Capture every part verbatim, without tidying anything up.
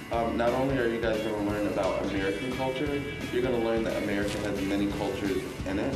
Um, not only are you guys going to learn about American culture, you're going to learn that America has many cultures in it.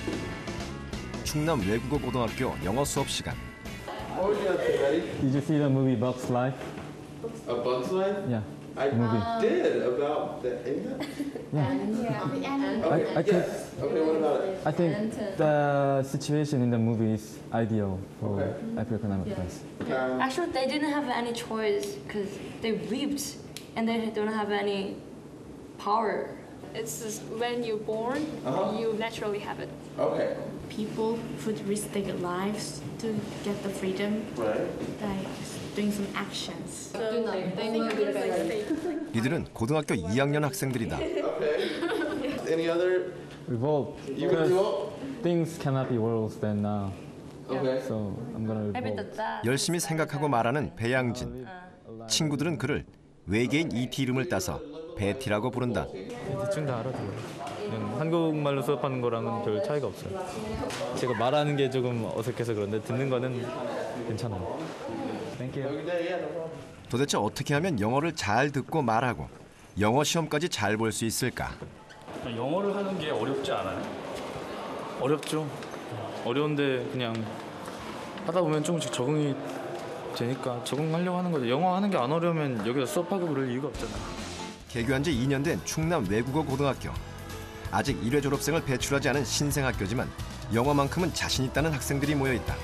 충남 외국어 고등학교 영어 수업 시간. What would you have to say, Betty? Did you see the movie Bugs Life? A Bug's Life? Yeah. I movie. did about the Ant. Yeah. Okay, I, I yes. think, Okay, what about it? I think the situation in the movie is ideal for Okay. African Americans. Um, Actually, they didn't have any choice because they reaped and they don't have any power. It's just when you're born, Uh-huh. you naturally have it. okay, People would risk their lives to get the freedom right. by doing some actions. So they think it was like fake. 이들은 고등학교 이 학년 학생들이다. Okay. Any other? Revolt. You would Because revolt? things cannot be worse than now. Okay. So I'm gonna Maybe revolt. the dad. 열심히 생각하고 말하는 배양진. 친구들은 그를 외계인 이티 이름을 따서 베티라고 부른다. 대충 다 알아들어요. 그냥 한국말로 수업하는 거랑은 별 차이가 없어요. 제가 말하는 게 조금 어색해서 그런데 듣는 거는 괜찮아요. Thank you. 도대체 어떻게 하면 영어를 잘 듣고 말하고 영어 시험까지 잘 볼 수 있을까? 영어를 하는 게 어렵지 않아요? 어렵죠. 어려운데 그냥 하다 보면 조금씩 적응이 되니까 적응하려고 하는 거죠. 영어 하는 게 안 어려우면 여기서 수업하고 그럴 이유가 없잖아요. 개교한 지 이 년 된 충남 외국어 고등학교. 아직 일 회 졸업생을 배출하지 않은 신생학교지만 영어만큼은 자신 있다는 학생들이 모여있다.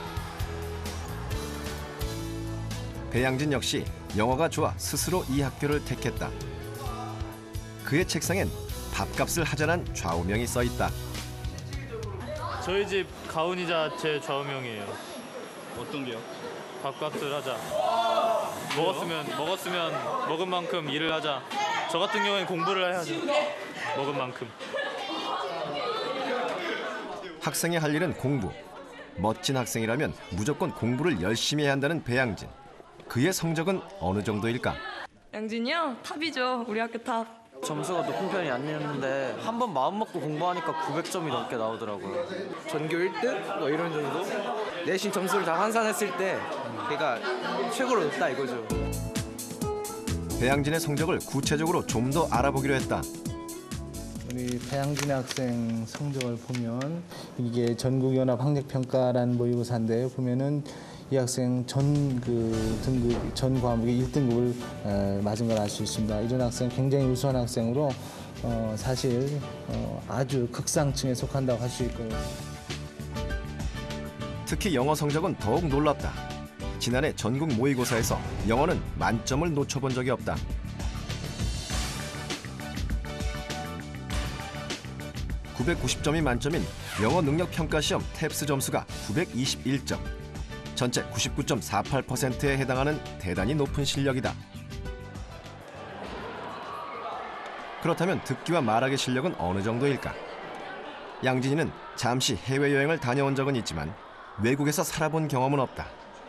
배양진 역시 영어가 좋아 스스로 이 학교를 택했다. 그의 책상엔 밥값을 하자란 좌우명이 써있다. 저희 집 가훈이자 제 좌우명이에요. 어떤 게요? 밥값을 하자. 먹었으면 먹었으면 먹은 만큼 일을 하자. 저 같은 경우에는 공부를 해야죠. 먹은 만큼. 학생이 할 일은 공부. 멋진 학생이라면 무조건 공부를 열심히 해야 한다는 배양진. 그의 성적은 어느 정도일까? 양진이요? 탑이죠. 우리 학교 탑. 점수가 높은 편이 아니었는데 한 번 마음 먹고 공부하니까 구백 점이 넘게 나오더라고요. 전교 일 등? 뭐 이런 정도? 내신 점수를 다 환산했을 때 걔가 최고로 높다 이거죠. 배양진의 성적을 구체적으로 좀 더 알아보기로 했다. 우리 배양진 학생 성적을 보면 이게 전국연합 학력평가라는 모의고사인데 보면은 이 학생 전 그 등급 전 과목의 일 등급을 에, 맞은 걸 알 수 있습니다. 이런 학생 굉장히 우수한 학생으로 어, 사실 어, 아주 극상층에 속한다고 할 수 있고요. 특히 영어 성적은 더욱 놀랍다. 지난해 전국 모의고사에서 영어는 만점을 놓쳐본 적이 없다. 구백구십 점이 만점인 영어 능력 평가 시험 탭스 점수가 구백이십일 점. 전체 구십구 점 사팔 퍼센트에 해당하는 대단히 높은 실력이다. 그렇다면 듣기와 말하기 실력은 어느 정도일까? 양진이는 잠시 해외여행을 다녀온 적은 있지만 외국에서 살아본 경험은 없다.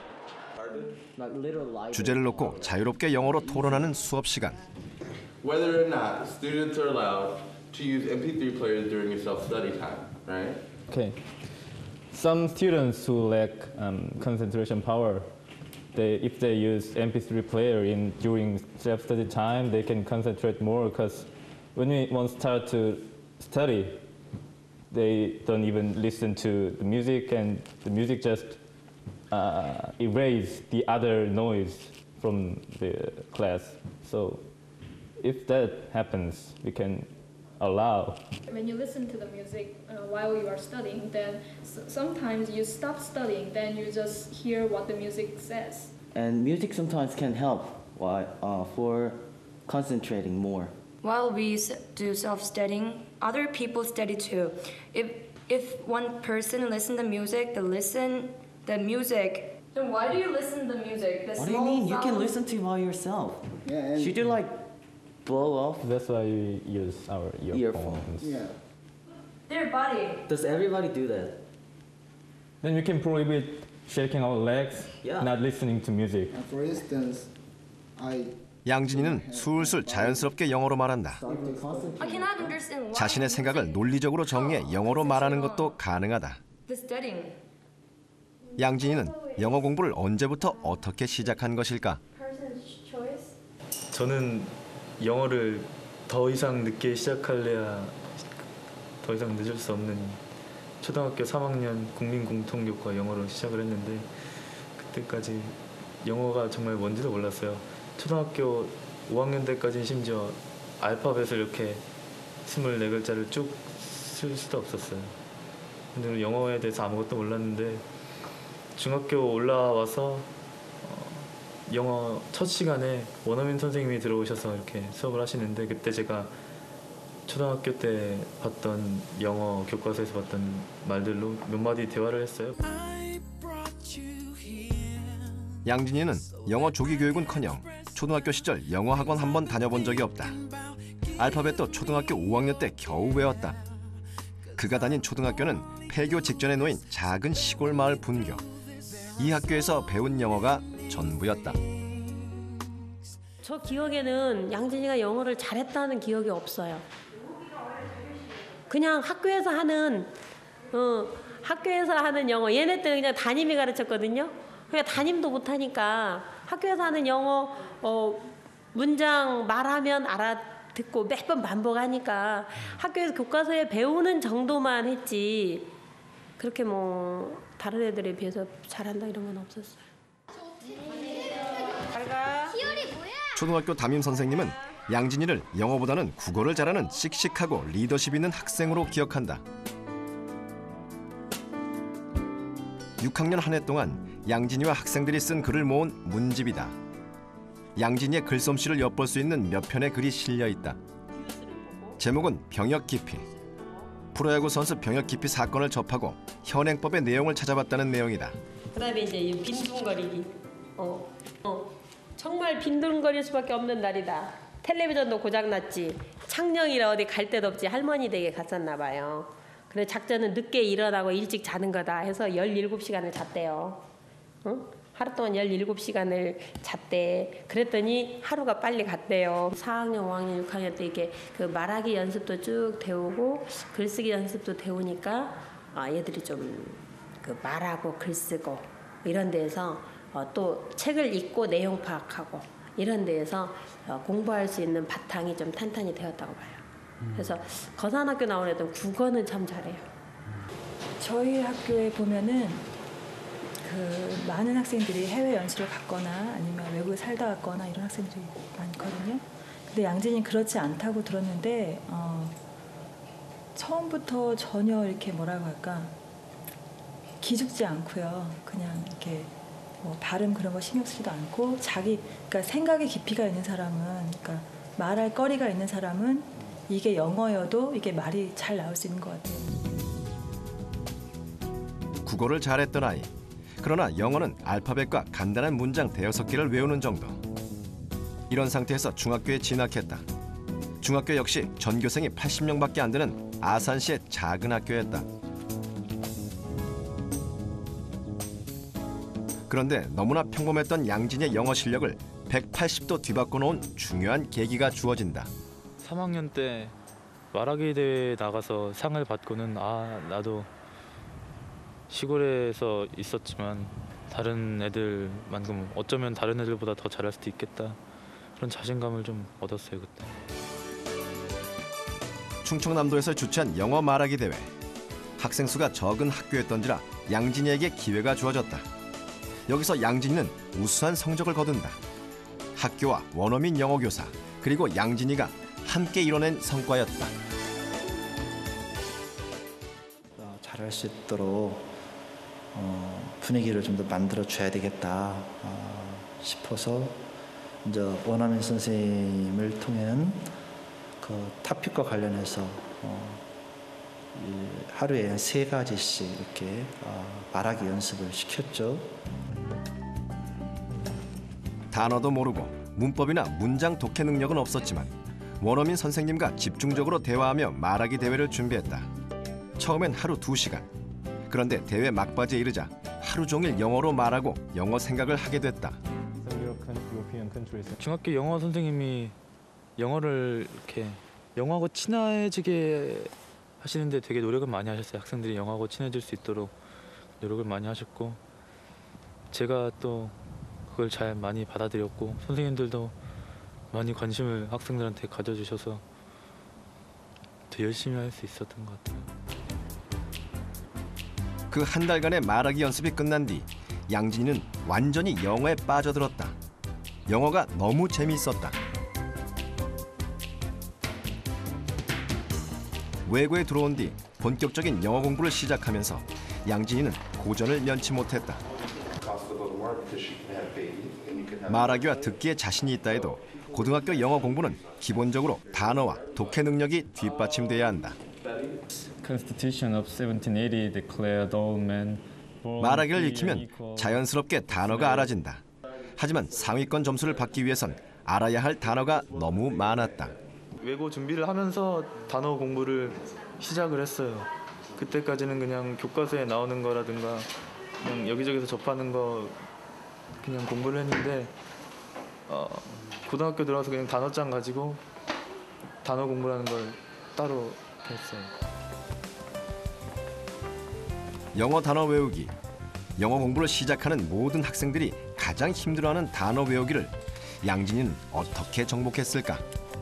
주제를 놓고 자유롭게 영어로 토론하는 수업 시간. Whether or not students are allowed to use M P three players during your self-study time, right? Okay. Some students who lack um, concentration power, they, if they use M P three player in during self-study time, they can concentrate more because when we want to start to study, they don't even listen to the music and the music just uh, erase the other noise from the class. So if that happens, we can allow. When you listen to the music uh, while you are studying, then s sometimes you stop studying, then you just hear what the music says. And music sometimes can help why, uh, for concentrating more. While we s- do self-studying, other people study too. If if one person listen to music, they listen the music. Then why do you listen to the music? The What do you small mean? You can sound- listen to it by yourself. Yeah, and Should you like blow off That's why we use our earphones. earphones? yeah. Their body. Does everybody do that? Then we can prohibit shaking our legs, Yeah. not listening to music. For instance, I 양진이는 술술 자연스럽게 영어로 말한다. I cannot understand why 자신의 생각을 논리적으로 정리해 영어로 말하는 것도 가능하다. the studying. 양진이는 영어 공부를 언제부터 어떻게 시작한 것일까? Person's choice. 저는 영어를 더 이상 늦게 시작할래야 더 이상 늦을 수 없는 초등학교 삼 학년 국민공통교과 영어로 시작을 했는데 그때까지 영어가 정말 뭔지도 몰랐어요. 초등학교 오 학년 때까지는 심지어 알파벳을 이렇게 스물네 글자를 쭉 쓸 수도 없었어요. 근데 영어에 대해서 아무것도 몰랐는데 중학교 올라와서 어, 영어 첫 시간에 원어민 선생님이 들어오셔서 이렇게 수업을 하시는데 그때 제가 초등학교 때 봤던 영어 교과서에서 봤던 말들로 몇 마디 대화를 했어요. 양진이는 영어 조기 교육은커녕 초등학교 시절 영어 학원 한 번 다녀본 적이 없다. 알파벳도 초등학교 오 학년 때 겨우 외웠다. 그가 다닌 초등학교는 폐교 직전에 놓인 작은 시골 마을 분교. 이 학교에서 배운 영어가 전부였다. 저 기억에는 양진이가 영어를 잘했다는 기억이 없어요. 그냥 학교에서 하는 어, 학교에서 하는 영어, 얘네 때는 그냥 담임이 가르쳤거든요. 그러니까 담임도 못하니까 학교에서 하는 영어 어, 문장 말하면 알아듣고 매번 반복하니까 학교에서 교과서에 배우는 정도만 했지 그렇게 뭐 다른 애들에 비해서 잘한다 이런 건 없었어요. 초등학교 담임 선생님은 양진이를 영어보다는 국어를 잘하는 씩씩하고 리더십 있는 학생으로 기억한다. 육 학년 한 해 동안 양진이와 학생들이 쓴 글을 모은 문집이다. 양진이의 글솜씨를 엿볼 수 있는 몇 편의 글이 실려 있다. 제목은 병역 기피. 프로야구 선수 병역 기피 사건을 접하고 현행법의 내용을 찾아봤다는 내용이다. 그다음에 이제 이 빈둥거리기. 어, 어, 정말 빈둥거릴 수밖에 없는 날이다. 텔레비전도 고장났지. 창녕이라 어디 갈 데도 없지. 할머니 댁에 갔었나 봐요. 그래 작전은 늦게 일어나고 일찍 자는 거다 해서 열일곱 시간을 잤대요. 응? 하루 동안 열일곱 시간을 잤대. 그랬더니 하루가 빨리 갔대요. 사 학년, 오 학년, 육 학년 때 이렇게 그 말하기 연습도 쭉 배우고 글쓰기 연습도 배우니까 아, 얘들이 좀 그 말하고 글쓰고 이런 데에서 어, 또 책을 읽고 내용 파악하고 이런 데에서 어, 공부할 수 있는 바탕이 좀 탄탄히 되었다고 봐요. 그래서 거산학교 나온 애들은 국어는 참 잘해요. 저희 학교에 보면은 그 많은 학생들이 해외 연수를 갔거나 아니면 외국에 살다 왔거나 이런 학생들이 많거든요. 근데 양진이 그렇지 않다고 들었는데 어, 처음부터 전혀 이렇게 뭐라고 할까 기죽지 않고요. 그냥 이렇게 뭐 발음 그런 거 신경 쓰지도 않고 자기 그러니까 생각의 깊이가 있는 사람은 그러니까 말할 거리가 있는 사람은 이게 영어여도 이게 말이 잘 나올 수 있는 것 같아요. 국어를 잘했던 아이. 그러나 영어는 알파벳과 간단한 문장 대여섯 개를 외우는 정도. 이런 상태에서 중학교에 진학했다. 중학교 역시 전교생이 팔십 명밖에 안 되는 아산시의 작은 학교였다. 그런데 너무나 평범했던 양진의 영어 실력을 백팔십 도 뒤바꿔 놓은 중요한 계기가 주어진다. 삼 학년 때 말하기 대회에 나가서 상을 받고는 아 나도 시골에서 있었지만 다른 애들만큼 어쩌면 다른 애들보다 더 잘할 수도 있겠다 그런 자신감을 좀 얻었어요 그때. 충청남도에서 주최한 영어 말하기 대회. 학생 수가 적은 학교였던지라 양진이에게 기회가 주어졌다. 여기서 양진이는 우수한 성적을 거둔다. 학교와 원어민 영어 교사 그리고 양진이가 함께 이뤄낸 성과였다. 어, 잘할 수 있도록 어, 분위기를 좀 더 만들어 줘야 되겠다 어, 싶어서 이제 원어민 선생님을 통해는 그 토픽과 관련해서 어, 이 하루에 세 가지씩 이렇게 어, 말하기 연습을 시켰죠. 단어도 모르고 문법이나 문장 독해 능력은 없었지만 원어민 선생님과 집중적으로 대화하며 말하기 대회를 준비했다. 처음엔 하루 두 시간. 그런데 대회 막바지에 이르자 하루 종일 영어로 말하고 영어 생각을 하게 됐다. 중학교 영어 선생님이 영어를 이렇게 영어하고 친해지게 하시는데 되게 노력을 많이 하셨어요. 학생들이 영어하고 친해질 수 있도록 노력을 많이 하셨고 제가 또 그걸 잘 많이 받아들였고 선생님들도 많이 관심을 학생들한테 가져주셔서 더 열심히 할 수 있었던 것 같아요. 그 한 달간의 말하기 연습이 끝난 뒤 양진이는 완전히 영어에 빠져들었다. 영어가 너무 재미있었다. 외고에 들어온 뒤 본격적인 영어 공부를 시작하면서 양진이는 고전을 면치 못했다. 말하기와 듣기에 자신이 있다 해도 고등학교 영어 공부는 기본적으로 단어와 독해 능력이 뒷받침돼야 한다. Constitution of seventeen eighty declared all men 말하기를 익히면 자연스럽게 단어가 알아진다. 하지만 상위권 점수를 받기 위해선 알아야 할 단어가 너무 많았다. 외고 준비를 하면서 단어 공부를 시작을 했어요. 그때까지는 그냥 교과서에 나오는 거라든가 그냥 여기저기서 접하는 거 그냥 공부를 했는데 어, 고등학교 들어와서 그냥 단어장 가지고 단어 공부라는 걸 따로 했어요. 영어 단어 외우기. 영어 공부를 시작하는 모든 학생들이 가장 힘들어하는 단어 외우기를 양진이는 어떻게 정복했을까?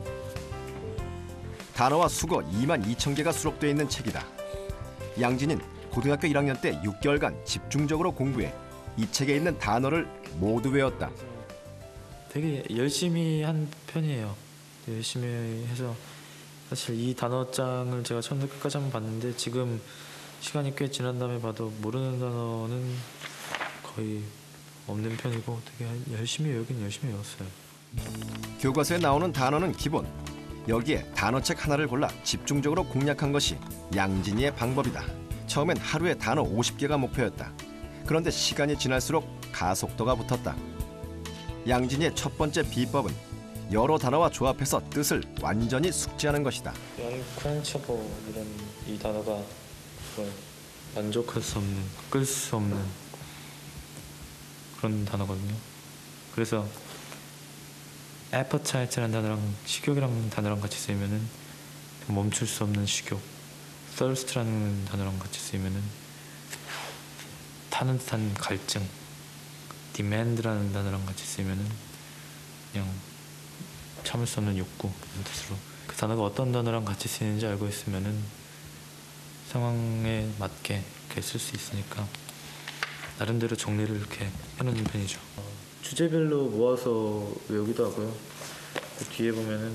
단어와 수거 이만 이천 개가 수록되어 있는 책이다. 양진이는 고등학교 일 학년 때 육 개월간 집중적으로 공부해 이 책에 있는 단어를 모두 외웠다. 되게 열심히 한 편이에요. 열심히 해서 사실 이 단어장을 제가 처음부터 끝까지 한번 봤는데 지금 시간이 꽤 지난 다음에 봐도 모르는 단어는 거의 없는 편이고 되게 열심히 외우긴 열심히 외웠어요. 교과서에 나오는 단어는 기본. 여기에 단어책 하나를 골라 집중적으로 공략한 것이 양진이의 방법이다. 처음엔 하루에 단어 오십 개가 목표였다. 그런데 시간이 지날수록 가속도가 붙었다. 양진이의 첫 번째 비법은 여러 단어와 조합해서 뜻을 완전히 숙지하는 것이다. unquenchable 이런 이 단어가 만족할 수 없는, 끌 수 없는 그런 단어거든요. 그래서 appetite라는 단어랑 식욕이라는 단어랑 같이 쓰이면은 멈출 수 없는 식욕, thirst라는 단어랑 같이 쓰이면은 타는 듯한 갈증, demand라는 단어랑 같이 쓰이면은 그냥 참을 수 없는 욕구 이런 뜻으로 그 단어가 어떤 단어랑 같이 쓰이는지 알고 있으면은 상황에 맞게 이렇게 쓸 수 있으니까 나름대로 정리를 이렇게 해놓는 편이죠. 어, 주제별로 모아서 외우기도 하고요. 그 뒤에 보면은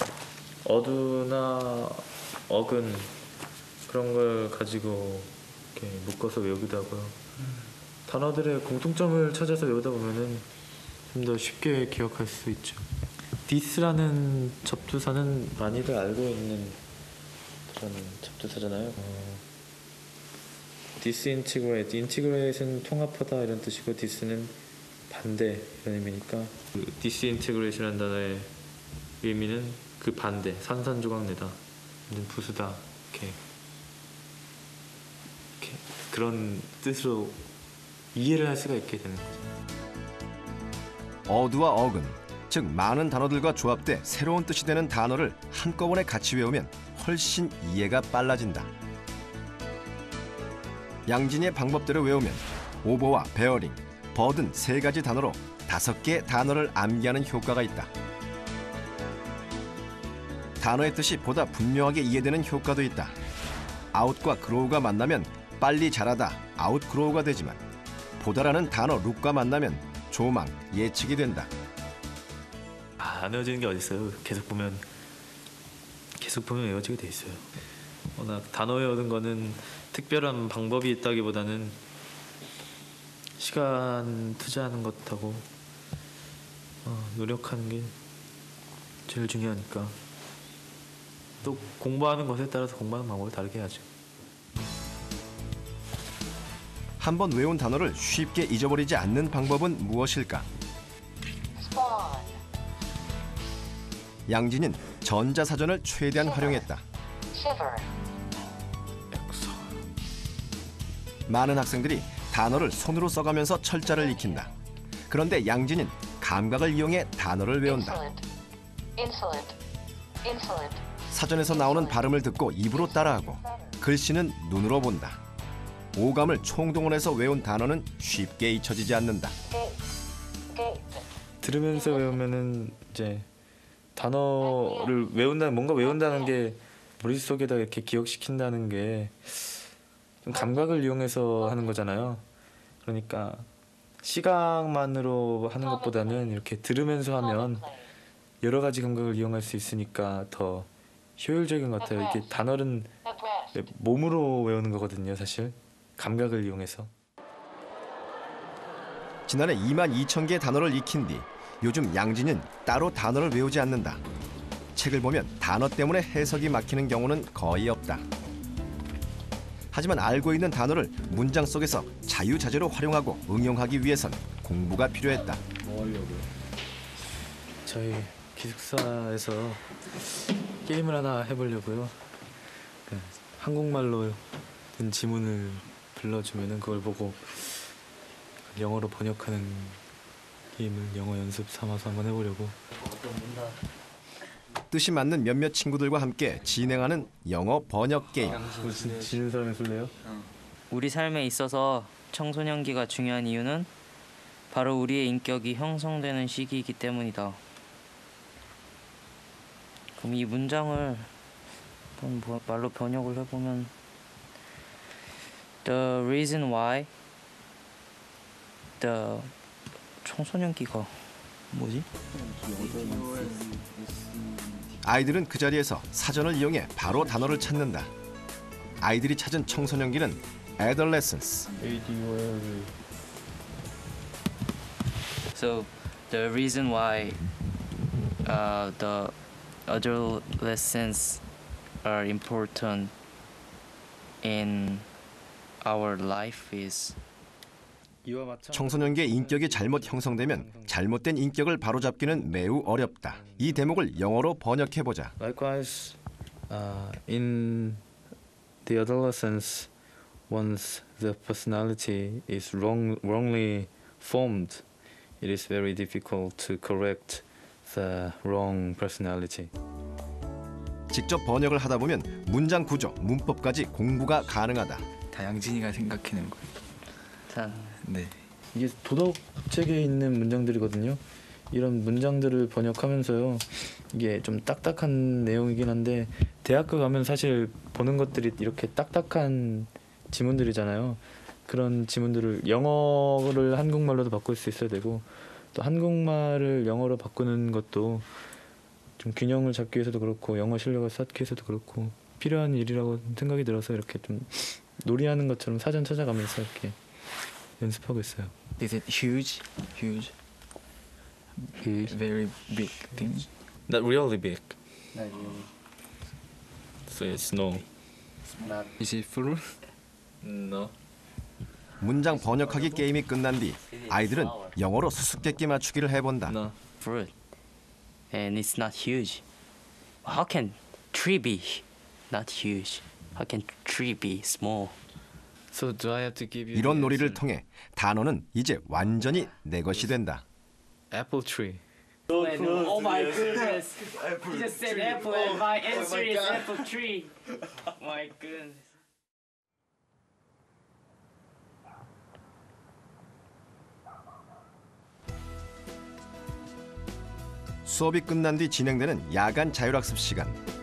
어두나 어근 그런 걸 가지고 이렇게 묶어서 외우기도 하고요. 단어들의 공통점을 찾아서 외우다 보면은 좀 더 쉽게 기억할 수 있죠. 디스라는 접두사는 많이들 알고 있는 그런 접두사잖아요. 어, disintegrate, integrate은 통합하다 이런 뜻이고 dis는 반대 이런 의미니까 그 disintegrate라는 단어의 의미는 그 반대, 산산조각내다, 부수다 이렇게, 이렇게 그런 뜻으로 이해를 할 수가 있게 되는 거죠. 어두와 어근, 즉 많은 단어들과 조합돼 새로운 뜻이 되는 단어를 한꺼번에 같이 외우면 훨씬 이해가 빨라진다. 양진이의 방법대로 외우면 오버와 베어링, 버든 세 가지 단어로 다섯 개의 단어를 암기하는 효과가 있다. 단어의 뜻이 보다 분명하게 이해되는 효과도 있다. 아웃과 그로우가 만나면 빨리 자라다, 아웃그로우가 되지만 보다라는 단어 룩과 만나면 조망, 예측이 된다. 아, 안 외워지는 게 어디 있어요. 계속 보면 계속 보면 외워지게 돼 있어요. 워낙 단어 외우는 거는 특별한 방법이 있다기보다는 시간 투자하는 것하고 어, 노력하는 게 제일 중요하니까 또 공부하는 것에 따라서 공부하는 방법을 다르게 해야죠. 한번 외운 단어를 쉽게 잊어버리지 않는 방법은 무엇일까? 양진은 전자사전을 최대한 활용했다. 많은 학생들이 단어를 손으로 써가면서 철자를 익힌다. 그런데 양진은 감각을 이용해 단어를 외운다. 사전에서 나오는 발음을 듣고 입으로 따라하고 글씨는 눈으로 본다. 오감을 총동원해서 외운 단어는 쉽게 잊혀지지 않는다. 들으면서 외우면은 이제 단어를 외운다는 뭔가 외운다는 게 머릿속에다 이렇게 기억시킨다는 게 좀 감각을 이용해서 하는 거잖아요. 그러니까 시각만으로 하는 것보다는 이렇게 들으면서 하면 여러 가지 감각을 이용할 수 있으니까 더 효율적인 것 같아요. 이게 단어는 몸으로 외우는 거거든요, 사실. 감각을 이용해서. 지난해 이만 이천 개의 단어를 익힌 뒤 요즘 양진은 따로 단어를 외우지 않는다. 책을 보면 단어 때문에 해석이 막히는 경우는 거의 없다. 하지만 알고 있는 단어를 문장 속에서 자유자재로 활용하고 응용하기 위해선 공부가 필요했다. 뭐 하려고요? 저희 기숙사에서 게임을 하나 해보려고요. 그 한국말로 된 지문을 불러주면은 그걸 보고 영어로 번역하는 게임을 영어 연습 삼아서 한번 해보려고. 뜻이 맞는 몇몇 친구들과 함께 진행하는 영어 번역 게임. 무슨 지는 사람이 술래요? 우리 삶에 있어서 청소년기가 중요한 이유는 바로 우리의 인격이 형성되는 시기이기 때문이다. 그럼 이 문장을 한번 말로 번역을 해보면 The reason why the 청소년기가 뭐지? 아이들은 그 자리에서 사전을 이용해 바로 단어를 찾는다. 아이들이 찾은 청소년기는 adolescence. So the reason why uh, the adolescents are important in our life is 청소년기의 인격이 잘못 형성되면 잘못된 인격을 바로잡기는 매우 어렵다. 이 대목을 영어로 번역해보자. Likewise, uh, in the adolescence, once the personality is wrong, wrongly formed, it is very difficult to correct the wrong personality. 직접 번역을 하다 보면 문장 구조, 문법까지 공부가 가능하다. 다 양진이가 생각해낸 거예요. 자, 네. 이게 도덕 책에 있는 문장들이거든요. 이런 문장들을 번역하면서요. 이게 좀 딱딱한 내용이긴 한데 대학교 가면 사실 보는 것들이 이렇게 딱딱한 지문들이잖아요. 그런 지문들을 영어를 한국말로도 바꿀 수 있어야 되고 또 한국말을 영어로 바꾸는 것도 좀 균형을 잡기 위해서도 그렇고 영어 실력을 쌓기 위해서도 그렇고 필요한 일이라고 생각이 들어서 이렇게 좀 놀이하는 것처럼 사전 찾아가면서 이렇게 연습하고 있어요. Is it huge? Huge? Huge? Very big thing? Not really big. Not really. So it's no. Not. Is it fruit? No. 문장 번역하기 게임이 끝난 뒤 아이들은 영어로 수수께끼 맞추기를 해본다. No. fruit, and it's not huge. How can tree be not huge? How can tree be small? So do I have to give you 이런 놀이를 통해 단어는 이제 완전히 내 것이 된다. apple tree? Oh my goodness! You just said apple and my answer is apple tree. My goodness. 수업이 끝난 뒤 진행되는 야간 자율학습 시간.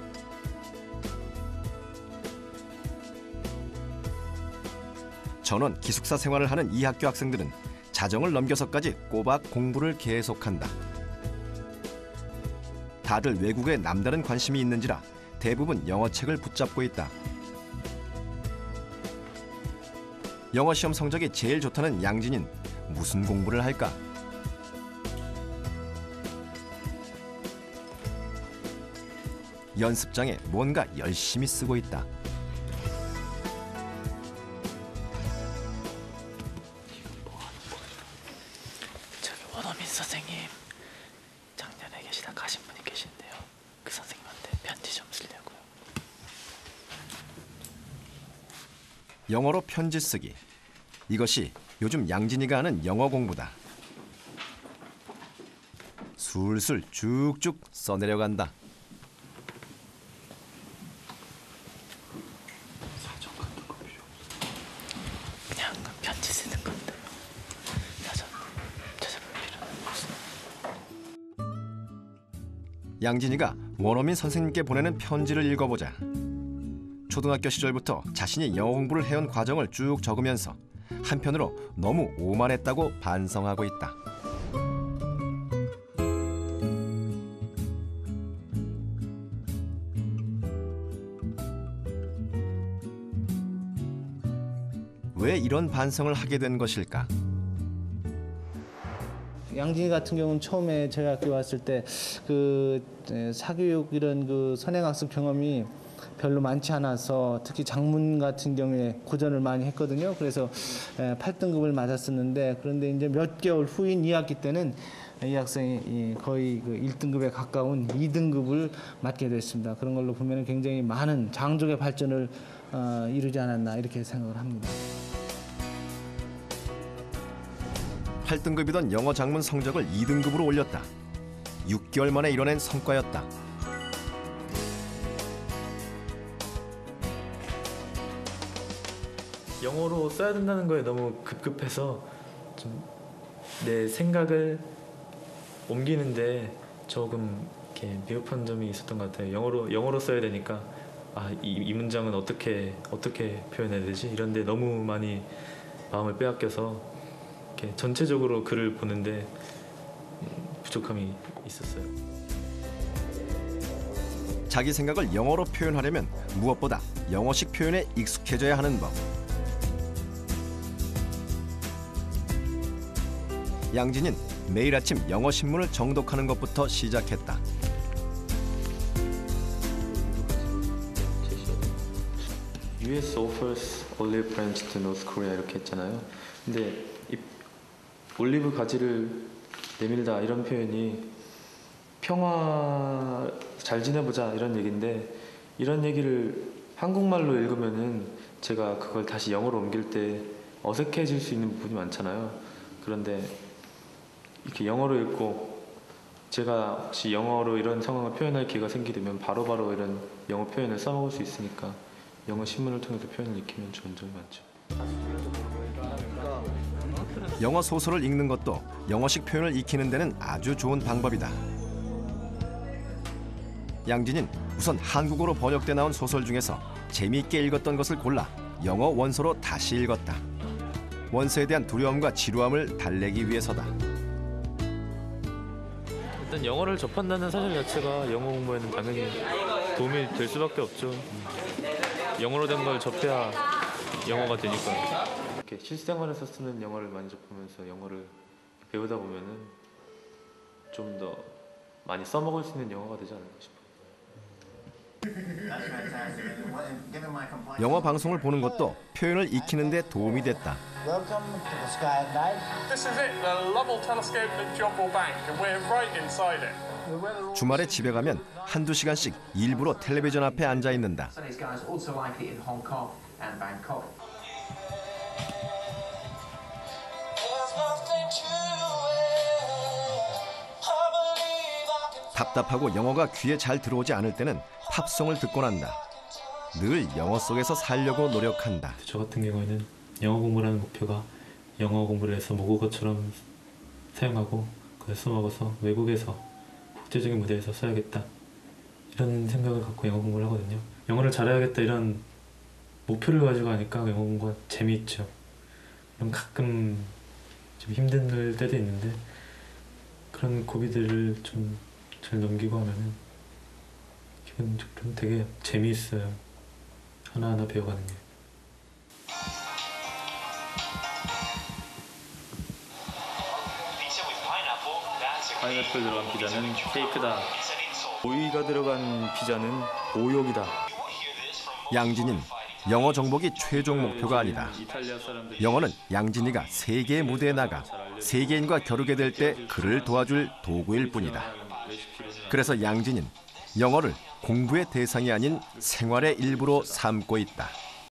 전원 기숙사 생활을 하는 이 학교 학생들은 자정을 넘겨서까지 꼬박 공부를 계속한다. 다들 외국에 남다른 관심이 있는지라 대부분 영어책을 붙잡고 있다. 영어 시험 성적이 제일 좋다는 양진인 무슨 공부를 할까? 연습장에 뭔가 열심히 쓰고 있다. 저기 원어민 선생님 작년에 계시다 가신 분이 계신데요. 그 선생님한테 편지 좀 쓰려고요. 영어로 편지 쓰기. 이것이 요즘 양진이가 하는 영어 공부다. 술술 쭉쭉 써내려간다. 그냥 편지 쓰는 건데요. 사전 찾아볼 필요는 없어요. 양진이가 원어민 선생님께 보내는 편지를 읽어보자. 초등학교 시절부터 자신이 영어 공부를 해온 과정을 쭉 적으면서 한편으로 너무 오만했다고 반성하고 있다. 왜 이런 반성을 하게 된 것일까? 양진이 같은 경우는 처음에 저희 학교 왔을 때 그 사교육 이런 그 선행학습 경험이 별로 많지 않아서 특히 장문 같은 경우에 고전을 많이 했거든요. 그래서 팔 등급을 맞았었는데 그런데 이제 몇 개월 후인 이 학기 때는 이 학생이 거의 그 일 등급에 가까운 이 등급을 맞게 됐습니다. 그런 걸로 보면 굉장히 많은 장족의 발전을 어, 이루지 않았나 이렇게 생각을 합니다. 팔 등급이던 영어 장문 성적을 이 등급으로 올렸다. 육 개월 만에 이뤄낸 성과였다. 영어로 써야 된다는 거에 너무 급급해서 좀 내 생각을 옮기는데 조금 이렇게 미흡한 점이 있었던 것 같아요. 영어로 영어로 써야 되니까 아, 이, 이 문장은 어떻게 어떻게 표현해야 되지? 이런데 너무 많이 마음을 빼앗겨서 이렇게 전체적으로 글을 보는데 부족함이 있었어요. 자기 생각을 영어로 표현하려면 무엇보다 영어식 표현에 익숙해져야 하는 법. 양진은 매일 아침 영어 신문을 정독하는 것부터 시작했다. 유 에스 offers olive branch to North Korea 이렇게 했잖아요. 근데 이 올리브 가지를 내밀다 이런 표현이 평화 잘 지내보자 이런 얘기인데 이런 얘기를 한국말로 읽으면은 제가 그걸 다시 영어로 옮길 때 어색해질 수 있는 부분이 많잖아요. 그런데 이렇게 영어로 읽고 제가 혹시 영어로 이런 상황을 표현할 기회가 생기면 바로바로 이런 영어 표현을 써먹을 수 있으니까 영어 신문을 통해서 표현을 익히면 좋은 점이 많죠. 영어 소설을 읽는 것도 영어식 표현을 익히는 데는 아주 좋은 방법이다. 양진은 우선 한국어로 번역돼 나온 소설 중에서 재미있게 읽었던 것을 골라 영어 원서로 다시 읽었다. 원서에 대한 두려움과 지루함을 달래기 위해서다. 일단 영어를 접한다는 사실 자체가 영어 공부에는 당연히 도움이 될 수밖에 없죠. 영어로 된 걸 접해야 영어가 되니까. 이렇게 실생활에서 쓰는 영어를 많이 접하면서 영어를 배우다 보면은 좀 더 많이 써먹을 수 있는 영어가 되지 않을까 싶어요. 영어 방송을 보는 것도 표현을 익히는 데 도움이 됐다. Welcome to the sky at night. This is it, the Lovell Telescope at Joppa Bank, and we're right inside it. 주말에 집에 가면 한두 시간씩 일부러 텔레비전 앞에 앉아 있는다. 답답하고 영어가 귀에 잘 들어오지 않을 때는 팝송을 듣곤 한다. 늘 영어 속에서 살려고 노력한다. 저 같은 경우에는 영어 공부를 하는 목표가 영어 공부를 해서 모국어처럼 사용하고 그걸 써먹어서 외국에서 국제적인 무대에서 써야겠다 이런 생각을 갖고 영어 공부를 하거든요. 영어를 잘해야겠다 이런 목표를 가지고 하니까 영어 공부가 재미있죠. 그럼 가끔 좀 힘든 때도 있는데 그런 고비들을 좀 잘 넘기고 하면은 기분 좀 되게 재미있어요. 하나하나 배워가는 게. 파인애플 들어간 피자는 케이크다. 오이가 들어간 피자는 오욕이다. 양진인 영어 정복이 최종 목표가 아니다. 영어는 양진이가 세계의 무대에 나가 세계인과 겨루게 될 때 그를 도와줄 도구일 뿐이다. 그래서 양진인 영어를 공부의 대상이 아닌 생활의 일부로 삼고 있다.